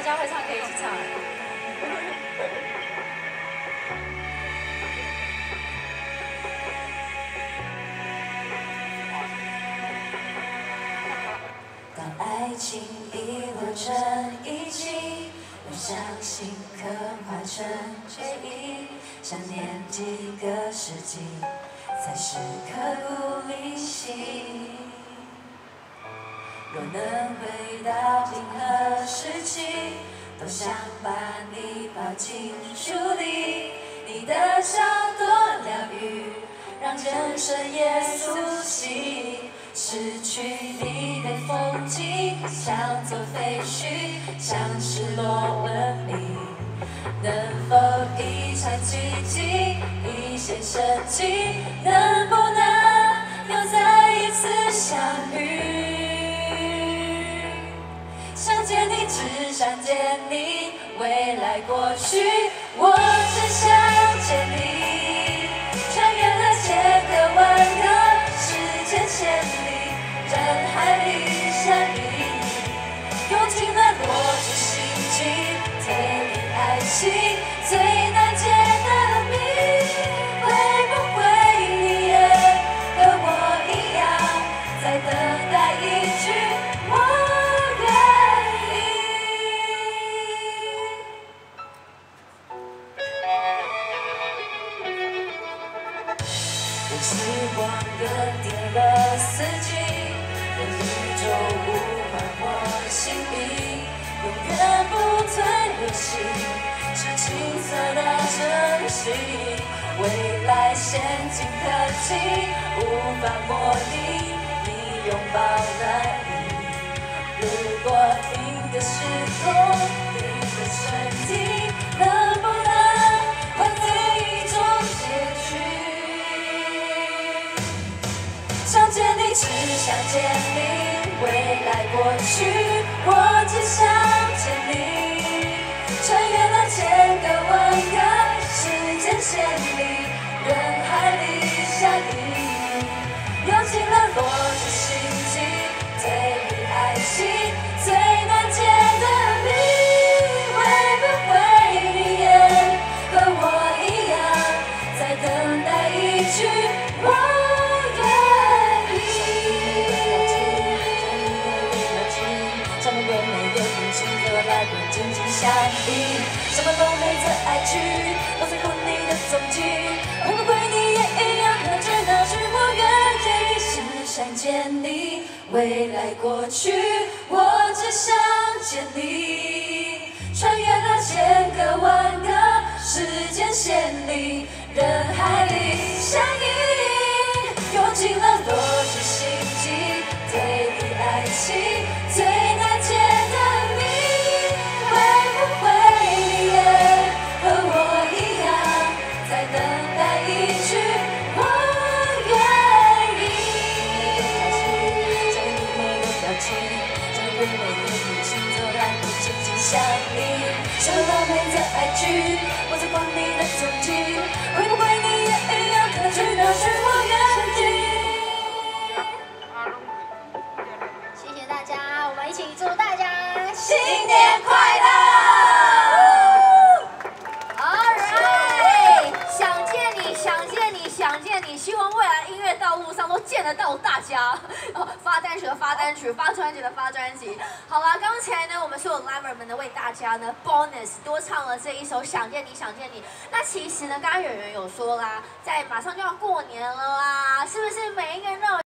家会唱可以一起唱。 当爱情遗落成遗迹，我相信刻画成追忆，想念几个世纪，才是刻骨铭心。若能回到任何时期，都想把你抱进书里，你的笑多疗愈，让人生也苏醒。失去你的风景，像座废墟，像失落文明。能否一场奇迹，一线生机？能不能又再一次相遇？想见你，只想见你，未来过去，我只想见你。穿越了千个万个时间线里，人海里相遇，用尽了逻辑心机，推理爱情最难解的谜。会不会你也和我一样，在等待一句我愿意？我时光更迭了四季，任宇宙无法我心意，永远不退流行，是青涩的真心。未来先进科技无法模拟，你拥抱暖意。如果停的时空，停的身体，能不能换回一种结局？想见你，只想见你，未来过去，我只想见你。穿越了千个万个时间线里，人海里相遇，用尽了逻辑心机，推理爱情最难解的谜。会不会你也和我一样，在等待一句我愿意？像每个每个风景都来过紧紧相依，什么都没的爱剧，都在乎你的踪迹。会不会你也一样，那句那句我愿意？只想见你，未来过去，我只想见你。穿越了千个万个时间线里，人海里相依，用尽了逻辑心机，推理爱情最难解的谜。会不会你也和我一样，在等待一句我愿意？想念你每个表情，想念每个眼睛，都让我紧紧相依。什么完美的爱剧，我在逛你的踪迹。会不会你也一样，那句那句我愿意？ 谢谢大家，我们一起祝大家新年快乐！ All right， 想见你，想见你，想见你，希望未来音乐道路上都见得到大家。发单曲的发单曲，发专辑的发专辑。好啦，刚才呢，我们所有 Liver 们呢为大家呢 bonus 多唱了这一首《想见你，想见你》。那其实呢，刚刚圆圆有说啦，在马上就要过年了啦，是不是每一个人都有